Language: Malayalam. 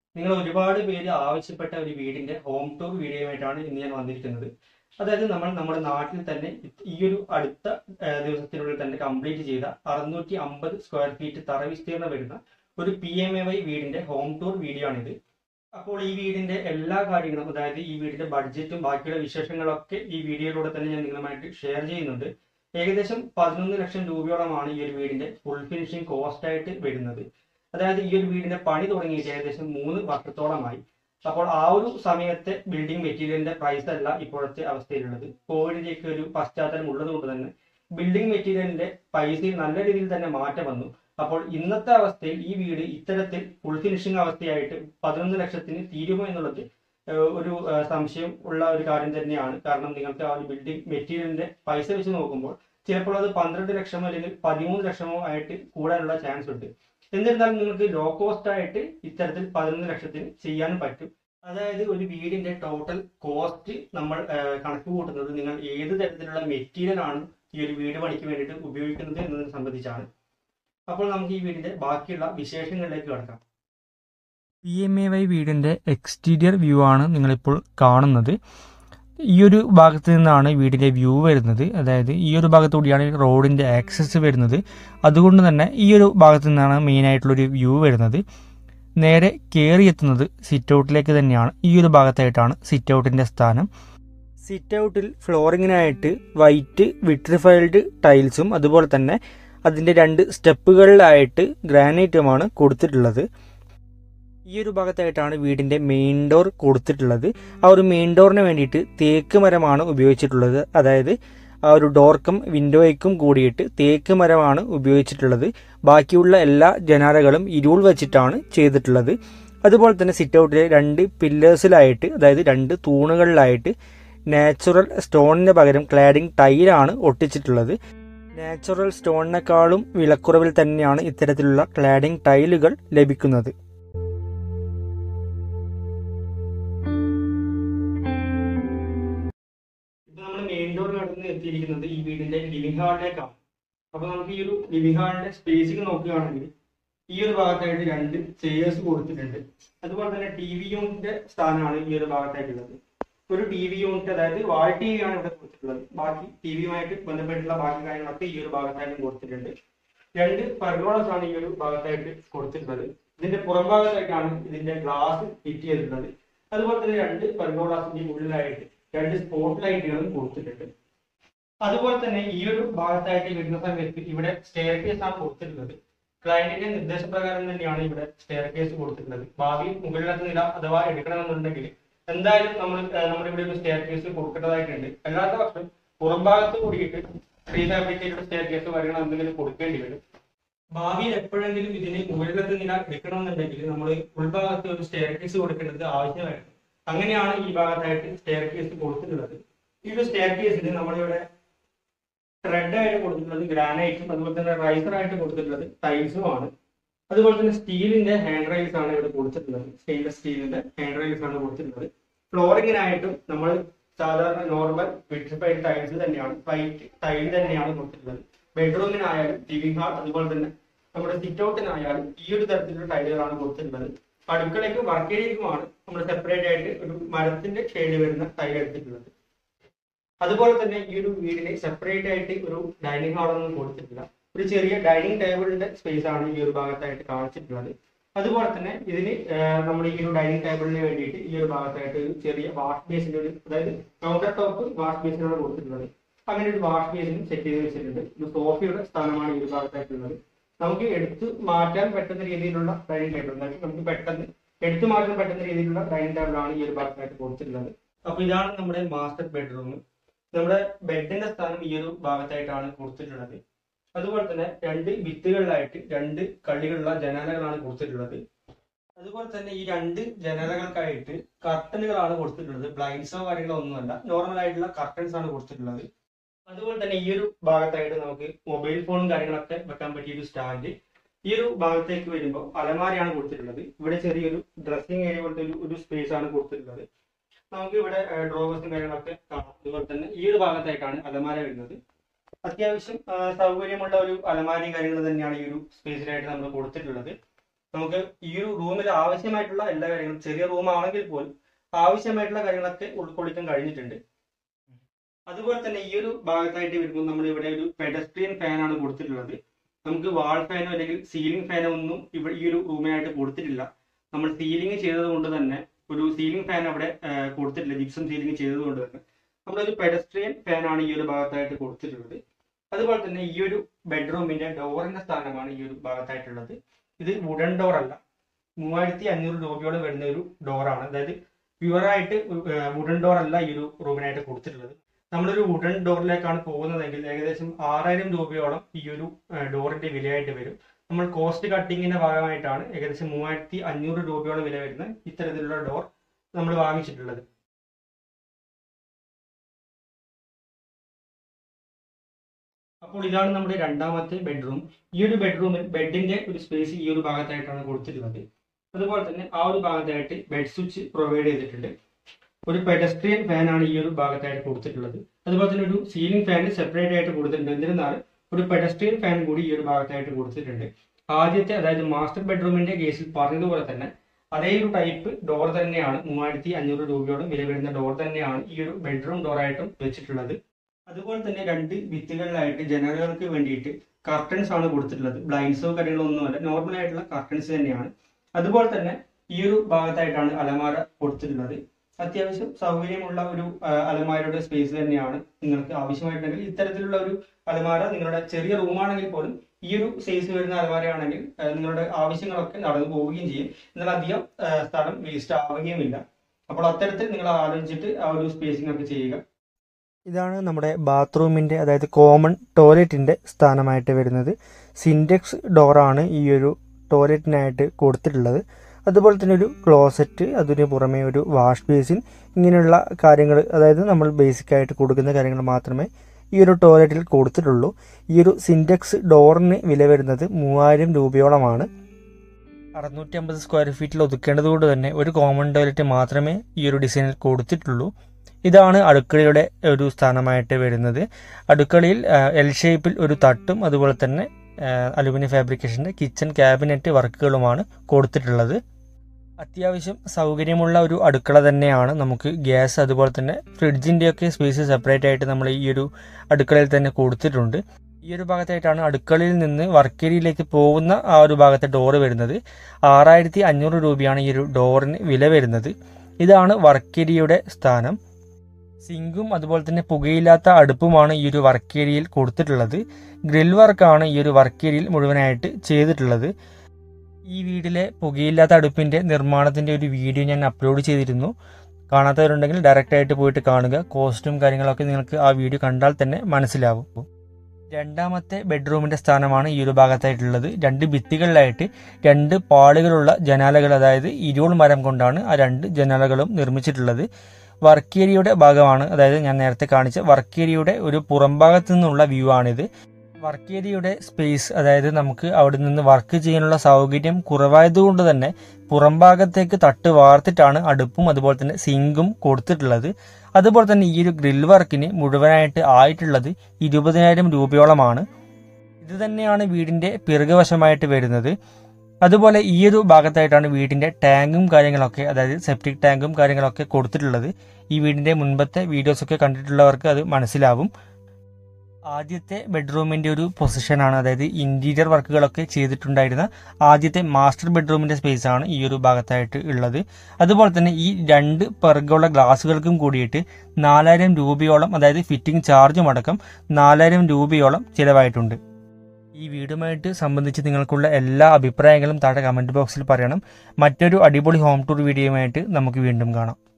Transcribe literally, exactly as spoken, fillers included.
നിങ്ങൾ ഒരുപാട് പേര് ആവശ്യപ്പെട്ട ഒരു വീടിന്റെ ഹോം ടൂർ വീഡിയോയുമായിട്ടാണ് ഇന്ന് ഞാൻ വന്നിരിക്കുന്നത്. അതായത് നമ്മൾ നമ്മുടെ നാട്ടിൽ തന്നെ ഈ ഒരു അടുത്ത ദിവസത്തിനുള്ളിൽ തന്നെ കംപ്ലീറ്റ് ചെയ്ത അറുന്നൂറ്റി അമ്പത് സ്ക്വയർ ഫീറ്റ് തറ വിസ്തീർണം വരുന്ന ഒരു പി എം എ വൈ വീടിന്റെ ഹോം ടൂർ വീഡിയോ ആണിത്. അപ്പോൾ ഈ വീടിന്റെ എല്ലാ കാര്യങ്ങളും, അതായത് ഈ വീടിന്റെ ബഡ്ജറ്റും ബാക്കിയുള്ള വിശേഷങ്ങളൊക്കെ ഈ വീഡിയോയിലൂടെ തന്നെ ഞാൻ നിങ്ങളുമായിട്ട് ഷെയർ ചെയ്യുന്നുണ്ട്. ഏകദേശം പതിനൊന്ന് ലക്ഷം രൂപയോളമാണ് ഈ ഒരു വീടിന്റെ ഫുൾ ഫിനിഷിംഗ് കോസ്റ്റ് ആയിട്ട് വരുന്നത്. അതായത് ഈ ഒരു വീടിന്റെ പണി തുടങ്ങിയിട്ട് ഏകദേശം മൂന്ന് വർഷത്തോളമായി. അപ്പോൾ ആ ഒരു സമയത്തെ ബിൽഡിംഗ് മെറ്റീരിയലിന്റെ പ്രൈസ് അല്ല ഇപ്പോഴത്തെ അവസ്ഥയിലുള്ളത്. കോവിഡിന്റെ ഒക്കെ ഒരു പശ്ചാത്തലം ഉള്ളത് കൊണ്ട് തന്നെ ബിൽഡിംഗ് മെറ്റീരിയലിന്റെ പൈസയിൽ നല്ല രീതിയിൽ തന്നെ മാറ്റം വന്നു. അപ്പോൾ ഇന്നത്തെ അവസ്ഥയിൽ ഈ വീട് ഇത്തരത്തിൽ ഫുൾ ഫിനിഷിംഗ് അവസ്ഥയായിട്ട് പതിനൊന്ന് ലക്ഷത്തിന് തീരുമോ എന്നുള്ളത് ഒരു സംശയം ഉള്ള ഒരു കാര്യം തന്നെയാണ്. കാരണം നിങ്ങൾക്ക് ആ ഒരു ബിൽഡിംഗ് മെറ്റീരിയലിന്റെ പൈസ വെച്ച് നോക്കുമ്പോൾ ചിലപ്പോൾ അത് പന്ത്രണ്ട് ലക്ഷമോ അല്ലെങ്കിൽ പതിമൂന്ന് ലക്ഷമോ ആയിട്ട് കൂടാനുള്ള ചാൻസ് ഉണ്ട്. എന്നിരുന്നാലും നിങ്ങൾക്ക് ലോ കോസ്റ്റ് ആയിട്ട് ഇത്തരത്തിൽ പതിനൊന്ന് ലക്ഷത്തിന് ചെയ്യാനും പറ്റും. അതായത് ഒരു വീടിന്റെ ടോട്ടൽ കോസ്റ്റ് നമ്മൾ കണക്ക് കൂട്ടുന്നത് നിങ്ങൾ ഏത് തരത്തിലുള്ള മെറ്റീരിയൽ ആണ് ഈ ഒരു വീട് പണിക്ക് വേണ്ടിയിട്ട് ഉപയോഗിക്കുന്നത് എന്നതിനെ സംബന്ധിച്ചാണ്. അപ്പോൾ നമുക്ക് ഈ വീടിന്റെ ബാക്കിയുള്ള വിശേഷങ്ങളിലേക്ക് കടക്കാം. പി എം എ വൈ വീടിൻ്റെ എക്സ്റ്റീരിയർ വ്യൂ ആണ് നിങ്ങളിപ്പോൾ കാണുന്നത്. ഈ ഒരു ഭാഗത്ത് നിന്നാണ് വീടിൻ്റെ വ്യൂ വരുന്നത്. അതായത് ഈ ഒരു ഭാഗത്തുകൂടിയാണ് റോഡിൻ്റെ ആക്സസ് വരുന്നത്. അതുകൊണ്ട് തന്നെ ഈ ഒരു ഭാഗത്ത് നിന്നാണ് മെയിനായിട്ടുള്ളൊരു വ്യൂ വരുന്നത്. നേരെ കയറി എത്തുന്നത് സിറ്റ് ഔട്ടിലേക്ക് തന്നെയാണ്. ഈ ഒരു ഭാഗത്തായിട്ടാണ് സിറ്റ് ഔട്ടിൻ്റെ സ്ഥാനം. സിറ്റ് ഔട്ടിൽ ഫ്ലോറിങ്ങിനായിട്ട് വൈറ്റ് വിട്രിഫൈൽഡ് ടൈൽസും അതുപോലെ തന്നെ അതിൻ്റെ രണ്ട് സ്റ്റെപ്പുകളിലായിട്ട് ഗ്രാനൈറ്റുമാണ് കൊടുത്തിട്ടുള്ളത്. ഈ ഒരു ഭാഗത്തായിട്ടാണ് വീടിൻ്റെ മെയിൻ ഡോർ കൊടുത്തിട്ടുള്ളത്. ആ ഒരു മെയിൻ ഡോറിന് വേണ്ടിയിട്ട് തേക്ക് മരമാണ് ഉപയോഗിച്ചിട്ടുള്ളത്. അതായത് ആ ഒരു ഡോർക്കും വിൻഡോയ്ക്കും കൂടിയിട്ട് തേക്ക് മരമാണ് ഉപയോഗിച്ചിട്ടുള്ളത്. ബാക്കിയുള്ള എല്ലാ ജനാലകളും ഇരുൾ വെച്ചിട്ടാണ് ചെയ്തിട്ടുള്ളത്. അതുപോലെ തന്നെ സിറ്റ് ഔട്ടിലെ രണ്ട് പില്ലേഴ്സിലായിട്ട്, അതായത് രണ്ട് തൂണുകളിലായിട്ട് നാച്ചുറൽ സ്റ്റോണിന് പകരം ക്ലാഡിംഗ് ടൈലാണ് ഒട്ടിച്ചിട്ടുള്ളത്. നാച്ചുറൽ സ്റ്റോണിനേക്കാളും വിലക്കുറവിൽ തന്നെയാണ് ഇത്തരത്തിലുള്ള ക്ലാഡിംഗ് ടൈലുകൾ ലഭിക്കുന്നത്. മെയിൻ ഡോർ കടന്ന് എത്തിയിരിക്കുന്നത് ഈ വീടിന്റെ ലിവിംഗ് ഹാളിലേക്കാണ്. അപ്പൊ നമുക്ക് ഈ ഒരു ലിവിംഗ് ഹാളിന്റെ സ്പേസിംഗ് നോക്കുകയാണെങ്കിൽ ഈ ഒരു ഭാഗത്തായിട്ട് രണ്ട് ചെയേഴ്സ് കൊടുത്തിട്ടുണ്ട്. അതുപോലെ തന്നെ ടി വി യൂണിറ്റിന്റെ സ്ഥാനമാണ് ഈ ഒരു ഭാഗത്തായിട്ടുള്ളത്. ഒരു ടി വി യൂണിറ്റ്, അതായത് വാൾ ടി വി ആണ് ഇവിടെ കൊടുത്തിട്ടുള്ളത്. ബാക്കി ടി വിയുമായിട്ട് ബന്ധപ്പെട്ടുള്ള ബാക്കി കാര്യങ്ങളൊക്കെ ഈ ഒരു ഭാഗത്തായിട്ട് കൊടുത്തിട്ടുണ്ട്. രണ്ട് പെർഗോളസ് ആണ് ഈ ഒരു ഭാഗത്തായിട്ട് കൊടുത്തിട്ടുള്ളത്. ഇതിന്റെ പുറം ഭാഗത്തായിട്ടാണ് ഇതിന്റെ ഗ്ലാസ് ഫിറ്റ് ചെയ്തിട്ടുള്ളത്. അതുപോലെ തന്നെ രണ്ട് പെർഗോളാസിന്റെ ഉള്ളിലായിട്ട് രണ്ട് സ്പോട്ട് ലൈറ്റുകളും കൊടുത്തിട്ടുണ്ട്. അതുപോലെ തന്നെ ഈ ഒരു ഭാഗത്തായിട്ട് വരുന്ന സമയത്ത് ഇവിടെ സ്റ്റെയർ കേസ് ആണ് കൊടുത്തിട്ടുള്ളത്. ക്ലയന്റിന്റെ നിർദ്ദേശപ്രകാരം തന്നെയാണ് ഇവിടെ സ്റ്റെയർ കേസ് കൊടുത്തിട്ടുള്ളത്. ഭാവിയിൽ മുകളിലത്തെ നില അഥവാ എടുക്കണമെന്നുണ്ടെങ്കിൽ എന്തായാലും നമ്മൾ നമ്മുടെ ഇവിടെ ഒരു സ്റ്റെയർ കേസ് കൊടുക്കേണ്ടതായിട്ടുണ്ട്. അല്ലാത്ത പക്ഷം പുറം ഭാഗത്ത് കൂടിയിട്ട് പ്രീ ഫാബ്രിക്കേറ്റഡ് സ്റ്റെയർ കേസ് വരണം എന്തെങ്കിലും കൊടുക്കേണ്ടി വരും. ഭാവിയിൽ എപ്പോഴെങ്കിലും ഇതിന് മുകളിലത്തെ നില എടുക്കണമെന്നുണ്ടെങ്കിൽ നമ്മൾ ഉൾഭാഗത്ത് ഒരു സ്റ്റെയർ കേസ് കൊടുക്കേണ്ടത് ആവശ്യമായിരുന്നു. അങ്ങനെയാണ് ഈ ഭാഗത്തായിട്ട് സ്റ്റെയർ കേസ് കൊടുത്തിട്ടുള്ളത്. ഈ ഒരു സ്റ്റെയർ കേസിന് നമ്മളിവിടെ ത്രെഡ് ആയിട്ട് കൊടുത്തിട്ടുള്ളത് ഗ്രാനൈറ്റും അതുപോലെ തന്നെ റൈസർ ആയിട്ട് കൊടുത്തിട്ടുള്ളത് ടൈൽസും ആണ്. അതുപോലെ തന്നെ സ്റ്റീലിന്റെ ഹാൻഡ് റൈൽസ് ആണ് ഇവിടെ കൊടുത്തിട്ടുള്ളത്. സ്റ്റെയിൻലെസ് സ്റ്റീലിന്റെ ഹാൻഡ് റൈൽസ് ആണ് കൊടുത്തിട്ടുള്ളത്. ഫ്ലോറിങ്ങിനായിട്ടും നമ്മൾ സാധാരണ നോർമൽ വിട്രിഫൈഡ് ടൈൽസ് തന്നെയാണ്, വൈറ്റ് ടൈൽ തന്നെയാണ് കൊടുത്തിട്ടുള്ളത്. ബെഡ്റൂമിനായാലും ലിവിംഗ് ഹാൾ അതുപോലെ തന്നെ നമ്മുടെ സിറ്റ് ഔട്ടിനായാലും ഈ ഒരു തരത്തിലുള്ള ടൈലുകളാണ് കൊടുത്തിട്ടുള്ളത്. അടുക്കളയ്ക്കും വർക്ക് ഏരിയക്കുമാണ് നമ്മൾ സെപ്പറേറ്റ് ആയിട്ട് ഒരു മരത്തിന്റെ ഷെയ്ഡ് വരുന്ന ടൈൽ എടുത്തിട്ടുള്ളത്. അതുപോലെ തന്നെ ഈ ഒരു വീടിന് സെപ്പറേറ്റ് ആയിട്ട് ഒരു ഡൈനിങ് ഹാളൊന്നും കൊടുത്തിട്ടില്ല. ഒരു ചെറിയ ഡൈനിങ് ടേബിളിന്റെ സ്പേസ് ആണ് ഈ ഒരു ഭാഗത്തായിട്ട് കാണിച്ചിട്ടുള്ളത്. അതുപോലെ തന്നെ ഇതിന് നമ്മൾ ഈ ഒരു ഡൈനിങ് ടേബിളിന് വേണ്ടിയിട്ട് ഈ ഒരു ഭാഗത്തായിട്ട് ഒരു ചെറിയ വാഷ് ബേസിന്റെ ഒരു, അതായത് കൗണ്ടർ ടോപ്പ് വാഷ് ബേസിനാണ് കൊടുത്തിട്ടുള്ളത്. അങ്ങനെ ഒരു വാഷ് ബേസിനും സെറ്റ് ചെയ്ത് വെച്ചിട്ടുണ്ട്. ഒരു സോഫയുടെ സ്ഥാനമാണ് ഈ ഒരു ഭാഗത്തായിട്ടുള്ളത്. നമുക്ക് എടുത്തു മാറ്റാൻ പറ്റുന്ന രീതിയിലുള്ള ഡൈനിങ് ടേബിൾ, അതായത് നമുക്ക് പെട്ടെന്ന് എടുത്തു മാറ്റാൻ പറ്റുന്ന രീതിയിലുള്ള ഡൈനിങ് ടേബിളാണ് ഈ ഒരു ഭാഗത്തായിട്ട് കൊടുത്തിട്ടുള്ളത്. അപ്പൊ ഇതാണ് നമ്മുടെ മാസ്റ്റർ ബെഡ്റൂം. നമ്മുടെ ബെഡിന്റെ സ്ഥാനം ഈ ഒരു ഭാഗത്തായിട്ടാണ് കൊടുത്തിട്ടുള്ളത്. അതുപോലെ തന്നെ രണ്ട് ഭിത്തികളിലായിട്ട് രണ്ട് കള്ളികളുള്ള ജനാലകളാണ് കൊടുത്തിട്ടുള്ളത്. അതുപോലെ തന്നെ ഈ രണ്ട് ജനാലകൾക്കായിട്ട് കർട്ടനുകളാണ് കൊടുത്തിട്ടുള്ളത്. ബ്ലൈൻഡ്സോ കാര്യങ്ങളോ ഒന്നുമല്ല, നോർമൽ ആയിട്ടുള്ള കർട്ടൻസ് ആണ് കൊടുത്തിട്ടുള്ളത്. അതുപോലെ തന്നെ ഈ ഒരു ഭാഗത്തായിട്ട് നമുക്ക് മൊബൈൽ ഫോണും കാര്യങ്ങളൊക്കെ വെക്കാൻ പറ്റിയ ഒരു സ്റ്റാൻഡ്. ഈ ഒരു ഭാഗത്തേക്ക് വരുമ്പോൾ അലമാരയാണ് കൊടുത്തിട്ടുള്ളത്. ഇവിടെ ചെറിയൊരു ഡ്രസ്സിംഗ് ഏരിയ പോലത്തെ ഒരു ഒരു സ്പേസ് ആണ് കൊടുത്തിട്ടുള്ളത്. നമുക്ക് ഇവിടെ ഡ്രോവേഴ്സും കാര്യങ്ങളൊക്കെ കാണാം. അതുപോലെ തന്നെ ഈ ഒരു ഭാഗത്തായിട്ടാണ് അലമാര വരുന്നത്. അത്യാവശ്യം സൗകര്യമുള്ള ഒരു അലമാരയും കാര്യങ്ങൾ തന്നെയാണ് ഈ ഒരു സ്പേസിലായിട്ട് നമ്മൾ കൊടുത്തിട്ടുള്ളത്. നമുക്ക് ഈ ഒരു റൂമിൽ ആവശ്യമായിട്ടുള്ള എല്ലാ കാര്യങ്ങളും, ചെറിയ റൂം ആണെങ്കിൽ പോലും ആവശ്യമായിട്ടുള്ള കാര്യങ്ങളൊക്കെ ഉൾക്കൊള്ളിക്കാൻ കഴിഞ്ഞിട്ടുണ്ട്. അതുപോലെ തന്നെ ഈ ഒരു ഭാഗത്തായിട്ട് വരുമ്പോൾ നമ്മൾ ഇവിടെ ഒരു പെഡസ്ട്രിയൻ ഫാനാണ് കൊടുത്തിട്ടുള്ളത്. നമുക്ക് വാൾ ഫാനോ അല്ലെങ്കിൽ സീലിംഗ് ഫാനോ ഒന്നും ഇവിടെ ഈ ഒരു റൂമിനായിട്ട് കൊടുത്തിട്ടില്ല. നമ്മൾ സീലിംഗ് ചെയ്തത് കൊണ്ട് തന്നെ ഒരു സീലിംഗ് ഫാൻ അവിടെ കൊടുത്തിട്ടില്ല. ജിപ്സം സീലിംഗ് ചെയ്തത് കൊണ്ട് തന്നെ നമ്മളൊരു പെഡസ്ട്രിയൻ ഫാനാണ് ഈ ഒരു ഭാഗത്തായിട്ട് കൊടുത്തിട്ടുള്ളത്. അതുപോലെ തന്നെ ഈ ഒരു ബെഡ്റൂമിന്റെ ഡോറിന്റെ സ്ഥാനമാണ് ഈ ഒരു ഭാഗത്തായിട്ടുള്ളത്. ഇത് വുഡൻ ഡോർ അല്ല, മൂവായിരത്തി അഞ്ഞൂറ് രൂപയോളം വരുന്ന ഒരു ഡോറാണ്. അതായത് പ്യുവറായിട്ട് വുഡൻ ഡോർ അല്ല ഈ ഒരു റൂമിനായിട്ട് കൊടുത്തിട്ടുള്ളത്. നമ്മളൊരു വുഡൻ ഡോറിലേക്കാണ് പോകുന്നതെങ്കിൽ ഏകദേശം ആറായിരം രൂപയോളം ഈ ഒരു ഡോറിന്റെ വിലയായിട്ട് വരും. നമ്മൾ കോസ്റ്റ് കട്ടിങ്ങിന്റെ ഭാഗമായിട്ടാണ് ഏകദേശം മൂവായിരത്തി അഞ്ഞൂറ് രൂപയോളം വില വരുന്ന ഇത്തരത്തിലുള്ള ഡോർ നമ്മൾ വാങ്ങിച്ചിട്ടുള്ളത്. അപ്പോൾ ഇതാണ് നമ്മുടെ രണ്ടാമത്തെ ബെഡ്റൂം. ഈ ഒരു ബെഡ്റൂമിൽ ബെഡിന്റെ ഒരു സ്പേസ് ഈ ഒരു ഭാഗത്തായിട്ടാണ് കൊടുത്തിട്ടുള്ളത്. അതുപോലെ തന്നെ ആ ഒരു ഭാഗത്തായിട്ട് ബെഡ് സ്വിച്ച് പ്രൊവൈഡ് ചെയ്തിട്ടുണ്ട്. ഒരു പെഡസ്ട്രിയൻ ഫാനാണ് ഈ ഒരു ഭാഗത്തായിട്ട് കൊടുത്തിട്ടുള്ളത്. അതുപോലെ തന്നെ ഒരു സീലിംഗ് ഫാൻ സെപ്പറേറ്റ് ആയിട്ട് കൊടുത്തിട്ടുണ്ട്. എന്നിരുന്നാലും ഒരു പെഡസ്ട്രിയൻ ഫാൻ കൂടി ഈ ഒരു ഭാഗത്തായിട്ട് കൊടുത്തിട്ടുണ്ട്. ആദ്യത്തെ, അതായത് മാസ്റ്റർ ബെഡ്റൂമിന്റെ കേസിൽ പറഞ്ഞതുപോലെ തന്നെ അതേ ഒരു ടൈപ്പ് ഡോർ തന്നെയാണ്, മൂവായിരത്തി അഞ്ഞൂറ് രൂപയോളം വില വരുന്ന ഡോർ തന്നെയാണ് ഈ ഒരു ബെഡ്റൂം ഡോറായിട്ടും വെച്ചിട്ടുള്ളത്. അതുപോലെ തന്നെ രണ്ട് ഭിത്തികളിലായിട്ട് ജനലുകൾക്ക് വേണ്ടിയിട്ട് കർട്ടൻസ് ആണ് കൊടുത്തിട്ടുള്ളത്. ബ്ലൈൻഡ്സോ കാര്യങ്ങളോ ഒന്നുമല്ല, നോർമൽ ആയിട്ടുള്ള കർട്ടൻസ് തന്നെയാണ്. അതുപോലെ തന്നെ ഈ ഒരു ഭാഗത്തായിട്ടാണ് അലമാര കൊടുത്തിട്ടുള്ളത്. അത്യാവശ്യം സൗകര്യമുള്ള ഒരു അലമാരയുടെ സ്പേസ് തന്നെയാണ്. നിങ്ങൾക്ക് ആവശ്യമായിട്ടുണ്ടെങ്കിൽ ഇത്തരത്തിലുള്ള ഒരു അലമാര, നിങ്ങളുടെ ചെറിയ റൂമാണെങ്കിൽ പോലും ഈ ഒരു സൈസ് വരുന്ന അലമാരയാണെങ്കിൽ നിങ്ങളുടെ ആവശ്യങ്ങളൊക്കെ നടന്നു പോവുകയും ചെയ്യും. എന്നാൽ അധികം സ്ഥലം വേസ്റ്റ് ആവുകയുമില്ല. അപ്പോൾ അത്തരത്തിൽ നിങ്ങൾ ആലോചിച്ചിട്ട് ആ ഒരു സ്പേസിംഗ് ഒക്കെ ചെയ്യുക. ഇതാണ് നമ്മുടെ ബാത്റൂമിൻ്റെ, അതായത് കോമൺ ടോയ്ലറ്റിൻ്റെ സ്ഥാനമായിട്ട് വരുന്നത്. സിൻറ്റെക്സ് ഡോറാണ് ഈ ഒരു ടോയ്ലറ്റിനായിട്ട് കൊടുത്തിട്ടുള്ളത്. അതുപോലെ തന്നെ ഒരു ക്ലോസറ്റ്, അതിന് പുറമെ ഒരു വാഷ് ബേസിൻ, ഇങ്ങനെയുള്ള കാര്യങ്ങൾ, അതായത് നമ്മൾ ബേസിക്കായിട്ട് കൊടുക്കുന്ന കാര്യങ്ങൾ മാത്രമേ ഈ ഒരു ടോയ്ലറ്റിൽ കൊടുത്തിട്ടുള്ളൂ. ഈ ഒരു സിൻറ്റെക്സ് ഡോറിന് വില വരുന്നത് മൂവായിരം രൂപയോളമാണ്. അറുന്നൂറ്റി അമ്പത് സ്ക്വയർ ഫീറ്റിൽ ഒതുക്കേണ്ടത് കൊണ്ട് തന്നെ ഒരു കോമൺ ടോയ്ലറ്റ് മാത്രമേ ഈ ഒരു ഡിസൈനിൽ കൊടുത്തിട്ടുള്ളൂ. ഇതാണ് അടുക്കളയുടെ ഒരു സ്ഥാനമായിട്ട് വരുന്നത്. അടുക്കളയിൽ എൽ ഷേപ്പിൽ ഒരു തട്ടും അതുപോലെ തന്നെ അലുമിനിയം ഫാബ്രിക്കേഷൻ്റെ കിച്ചൺ ക്യാബിനറ്റ് വർക്കുകളുമാണ് കൊടുത്തിട്ടുള്ളത്. അത്യാവശ്യം സൗകര്യമുള്ള ഒരു അടുക്കള തന്നെയാണ്. നമുക്ക് ഗ്യാസ് അതുപോലെ തന്നെ ഫ്രിഡ്ജിൻ്റെയൊക്കെ സ്പേസ് സെപ്പറേറ്റ് ആയിട്ട് നമ്മൾ ഈ ഒരു അടുക്കളയിൽ തന്നെ കൊടുത്തിട്ടുണ്ട്. ഈ ഒരു ഭാഗത്തായിട്ടാണ് അടുക്കളയിൽ നിന്ന് വർക്ക് ഏരിയയിലേക്ക് പോകുന്ന ആ ഒരു ഭാഗത്തെ ഡോറ് വരുന്നത്. ആറായിരത്തി അഞ്ഞൂറ് രൂപയാണ് ഈ ഒരു ഡോറിന് വില വരുന്നത്. ഇതാണ് വർക്ക് ഏരിയയുടെ സ്ഥാനം. സിങ്കും അതുപോലെ തന്നെ പുകയില്ലാത്ത അടുപ്പുമാണ് ഈ ഒരു വർക്ക് ഏരിയയിൽ കൊടുത്തിട്ടുള്ളത്. ഗ്രിൽ വർക്കാണ് ഈ ഒരു വർക്ക് ഏരിയയിൽ മുഴുവനായിട്ട് ചെയ്തിട്ടുള്ളത്. ഈ വീട്ടിലെ പുകയില്ലാത്ത അടുപ്പിൻ്റെ നിർമ്മാണത്തിൻ്റെ ഒരു വീഡിയോ ഞാൻ അപ്ലോഡ് ചെയ്തിരുന്നു. കാണാത്തവരുണ്ടെങ്കിൽ ഡയറക്റ്റായിട്ട് പോയിട്ട് കാണുക. കോസ്റ്റും കാര്യങ്ങളൊക്കെ നിങ്ങൾക്ക് ആ വീഡിയോ കണ്ടാൽ തന്നെ മനസ്സിലാവും. രണ്ടാമത്തെ ബെഡ്റൂമിൻ്റെ സ്ഥാനമാണ് ഈ ഒരു ഭാഗത്തായിട്ടുള്ളത്. രണ്ട് ഭിത്തികളിലായിട്ട് രണ്ട് പാളികളുള്ള ജനാലകൾ, അതായത് ഇരുൾ മരം കൊണ്ടാണ് ആ രണ്ട് ജനാലകളും നിർമ്മിച്ചിട്ടുള്ളത്. വർക്ക് ഏരിയയുടെ ഭാഗമാണ്, അതായത് ഞാൻ നേരത്തെ കാണിച്ച വർക്ക് ഏരിയയുടെ ഒരു പുറംഭാഗത്തു നിന്നുള്ള വ്യൂ ആണിത്. വർക്ക് ഏരിയയുടെ സ്പേസ്, അതായത് നമുക്ക് അവിടെ നിന്ന് വർക്ക് ചെയ്യാനുള്ള സൗകര്യം കുറവായതുകൊണ്ട് തന്നെ പുറംഭാഗത്തേക്ക് തട്ട് വാർത്തിട്ടാണ് അടുപ്പും അതുപോലെ തന്നെ സിങ്കും കൊടുത്തിട്ടുള്ളത്. അതുപോലെ തന്നെ ഈ ഒരു ഗ്രിൽ വർക്കിന് മുഴുവനായിട്ട് ആയിട്ടുള്ളത് ഇരുപതിനായിരം രൂപയോളമാണ്. ഇത് തന്നെയാണ് വീടിൻ്റെ പിറകുവശമായിട്ട് വരുന്നത്. അതുപോലെ ഈ ഒരു ഭാഗത്തായിട്ടാണ് വീടിൻ്റെ ടാങ്കും കാര്യങ്ങളൊക്കെ, അതായത് സെപ്റ്റിക് ടാങ്കും കാര്യങ്ങളൊക്കെ കൊടുത്തിട്ടുള്ളത്. ഈ വീടിൻ്റെ മുൻപത്തെ വീഡിയോസൊക്കെ കണ്ടിട്ടുള്ളവർക്ക് അത് മനസ്സിലാവും. ആദ്യത്തെ ബെഡ്റൂമിൻ്റെ ഒരു പൊസിഷനാണ്, അതായത് ഇൻറ്റീരിയർ വർക്കുകളൊക്കെ ചെയ്തിട്ടുണ്ടായിരുന്ന ആദ്യത്തെ മാസ്റ്റർ ബെഡ്റൂമിൻ്റെ സ്പേസാണ് ഈ ഒരു ഭാഗത്തായിട്ട് ഉള്ളത്. അതുപോലെ തന്നെ ഈ രണ്ട് പെർഗോള ഗ്ലാസുകൾക്കും കൂടിയിട്ട് നാലായിരം രൂപയോളം, അതായത് ഫിറ്റിംഗ് ചാർജും അടക്കം നാലായിരം രൂപയോളം ചിലവായിട്ടുണ്ട്. ഈ വീടുമായിട്ട് സംബന്ധിച്ച് നിങ്ങൾക്കുള്ള എല്ലാ അഭിപ്രായങ്ങളും താഴെ കമൻറ്റ് ബോക്സിൽ പറയണം. മറ്റൊരു അടിപൊളി ഹോം ടൂർ വീഡിയോയുമായിട്ട് നമുക്ക് വീണ്ടും കാണാം.